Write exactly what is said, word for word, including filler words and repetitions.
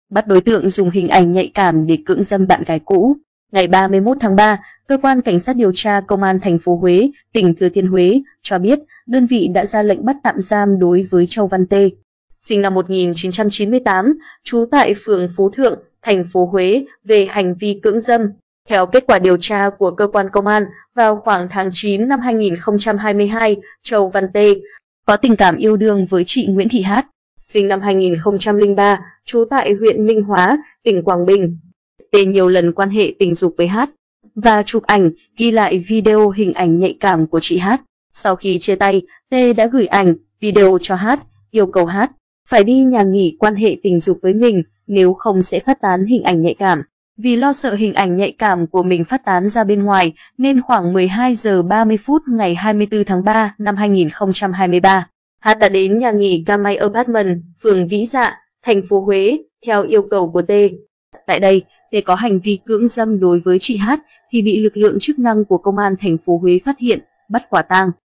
bắt đối tượng dùng hình ảnh nhạy cảm để cưỡng dâm bạn gái cũ. Ngày ba mươi mốt tháng ba, cơ quan cảnh sát điều tra công an thành phố Huế, tỉnh Thừa Thiên Huế cho biết đơn vị đã ra lệnh bắt tạm giam đối với Châu Văn Tê, sinh năm một nghìn chín trăm chín mươi tám, trú tại phường Phú Thượng, thành phố Huế về hành vi cưỡng dâm. Theo kết quả điều tra của cơ quan công an, vào khoảng tháng chín năm hai nghìn không trăm hai mươi hai, Châu Văn Tê có tình cảm yêu đương với chị Nguyễn Thị Hát, sinh năm hai nghìn không trăm lẻ ba, trú tại huyện Minh Hóa, tỉnh Quảng Bình. Tê nhiều lần quan hệ tình dục với Hát và chụp ảnh, ghi lại video hình ảnh nhạy cảm của chị Hát. Sau khi chia tay, Tê đã gửi ảnh, video cho Hát, yêu cầu Hát phải đi nhà nghỉ quan hệ tình dục với mình, nếu không sẽ phát tán hình ảnh nhạy cảm. Vì lo sợ hình ảnh nhạy cảm của mình phát tán ra bên ngoài, nên khoảng mười hai giờ ba mươi phút ngày hai mươi tư tháng ba năm hai nghìn không trăm hai mươi ba, Hát đã đến nhà nghỉ Gamay Apartment, phường Vĩ Dạ, thành phố Huế, theo yêu cầu của Tê. Tại đây, Tê có hành vi cưỡng dâm đối với chị Hát thì bị lực lượng chức năng của công an thành phố Huế phát hiện, bắt quả tang.